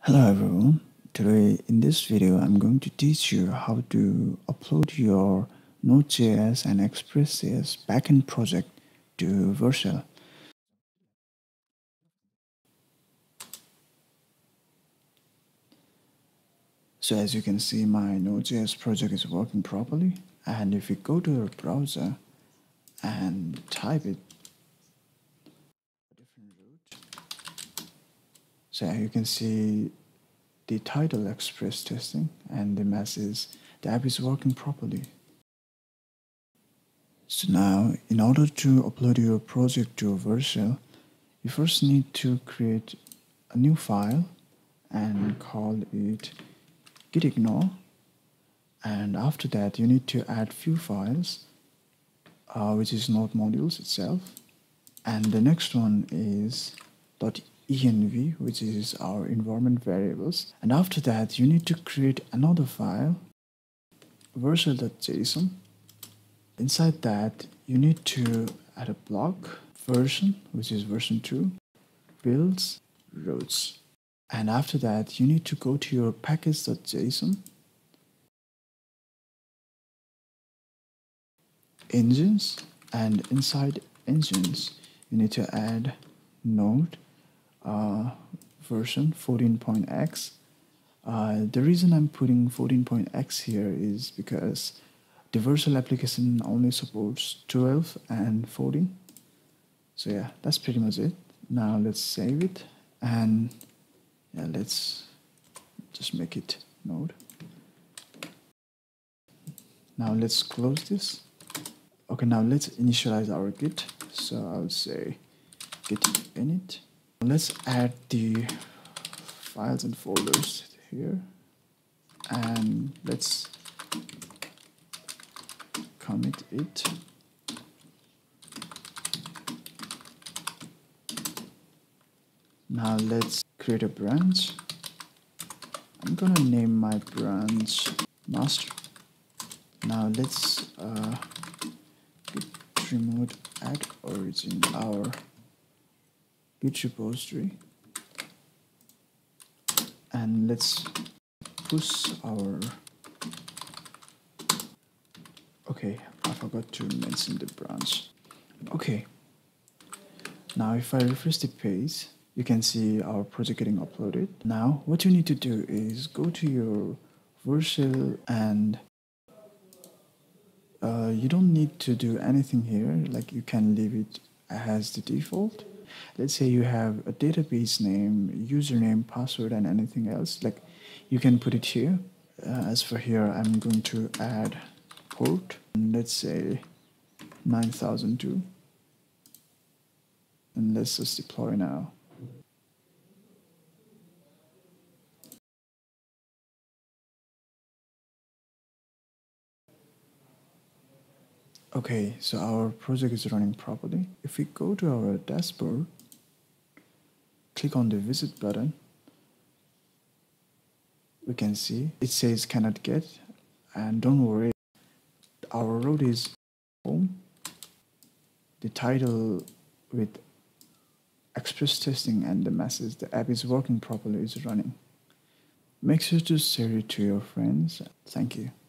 Hello everyone. Today in this video I'm going to teach you how to upload your Node.js and Express.js backend project to Vercel. So as you can see, my Node.js project is working properly, and if you go to your browser and type it a different route, so you can see the title Express testing and the message the app is working properly. So now, in order to upload your project to Vercel, you first need to create a new file and call it gitignore. And after that, you need to add few files, which is Node modules itself. And the next one is .env, which is our environment variables. And after that, you need to create another file, vercel.json. Inside that, you need to add a block version, which is version 2, builds, roads. And after that, you need to go to your package.json, engines, and inside engines, you need to add node version 14.x. The reason I'm putting 14.x here is because the Vercel application only supports 12 and 14. So yeah, that's pretty much it. Now let's save it, and yeah, let's just make it Node. Now let's close this. Okay, now let's initialize our Git. So I'll say git init. Let's add the files and folders here, and let's commit it. Now let's create a branch. I'm gonna name my branch master. Now let's git remote add origin our Git repository, and let's push our. Okay, I forgot to mention the branch. Okay, now if I refresh the page, you can see our project getting uploaded. Now what you need to do is go to your Vercel, and you don't need to do anything here. Like, you can leave it as the default. Let's say you have a database name, username, password, and anything else. Like, you can put it here. As for here, I'm going to add port, and let's say 9002, and let's just deploy now. Okay, so our project is running properly. If we go to our dashboard, click on the visit button, we can see it says cannot get, and don't worry, our road is home. The title with Express testing and the message the app is working properly is running. Make sure to share it to your friends. Thank you.